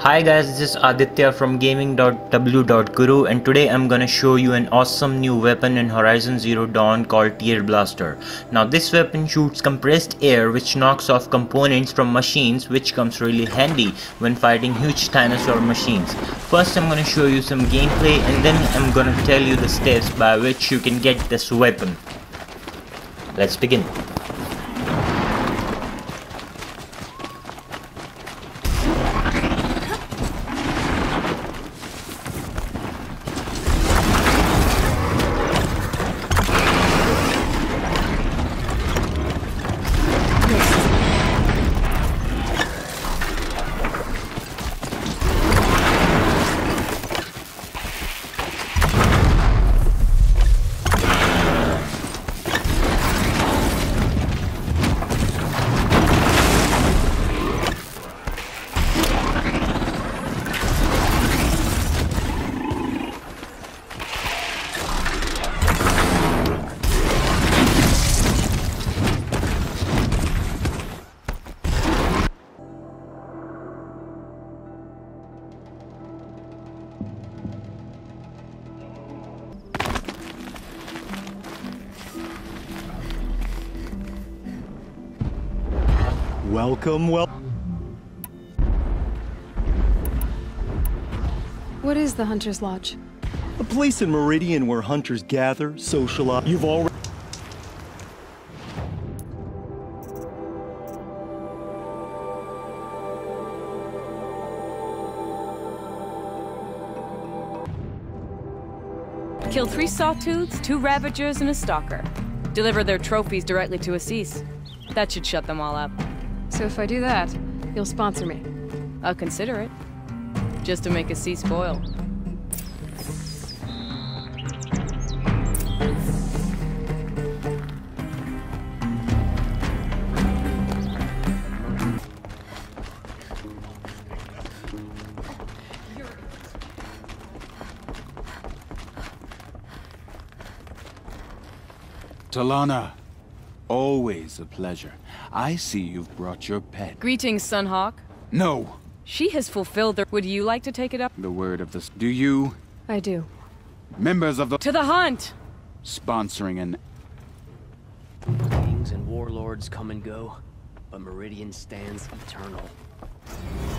Hi guys, this is Aditya from Gaming.W. and today I'm gonna show you an awesome new weapon in Horizon Zero Dawn called Tearblaster. Now this weapon shoots compressed air which knocks off components from machines, which comes really handy when fighting huge dinosaur machines. First I'm gonna show you some gameplay and then I'm gonna tell you the steps by which you can get this weapon. Let's begin. Welcome. What is the Hunter's Lodge? A place in Meridian where hunters gather, socialize. You've already... Kill 3 sawtooths, 2 ravagers, and a stalker. Deliver their trophies directly to Assis. That should shut them all up. So if I do that, you'll sponsor me. I'll consider it. Just to make Assis spoil. Talana, always a pleasure. I see you've brought your pet. Greetings, Sunhawk. No! She has fulfilled their... Would you like to take it up? The word of the... Do you? I do. Members of the... To the hunt! Sponsoring an... Kings and warlords come and go, but Meridian stands eternal.